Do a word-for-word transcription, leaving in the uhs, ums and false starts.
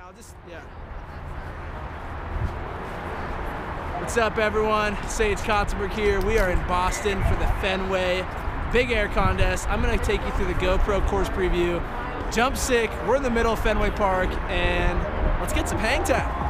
I'll just, yeah. What's up, everyone? Sage Kostenburg here. We are in Boston for the Fenway Big Air Contest. I'm gonna take you through the GoPro course preview. Jump sick, we're in the middle of Fenway Park, and let's get some hang time.